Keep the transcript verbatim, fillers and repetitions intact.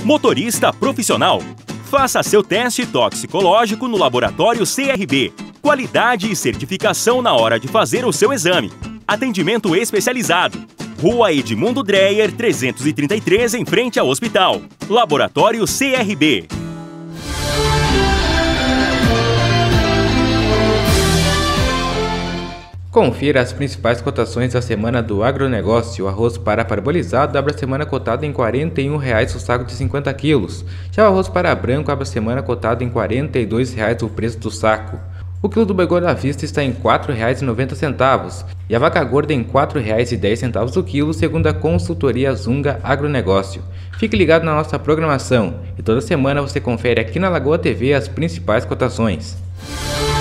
Motorista profissional. Faça seu teste toxicológico no laboratório C R B. Qualidade e certificação na hora de fazer o seu exame. Atendimento especializado. Rua Edmundo Dreyer, trezentos e trinta e três, em frente ao hospital. Laboratório C R B. Confira as principais cotações da semana do agronegócio. O arroz para parbolizado abre a semana cotado em quarenta e um reais o saco de cinquenta quilos. Já o arroz para branco abre a semana cotado em quarenta e dois reais o preço do saco. O quilo do boi gordo à vista está em quatro reais e noventa centavos e a vaca gorda em quatro reais e dez centavos o quilo, segundo a consultoria Zunga Agronegócio. Fique ligado na nossa programação e toda semana você confere aqui na Lagoa T V as principais cotações.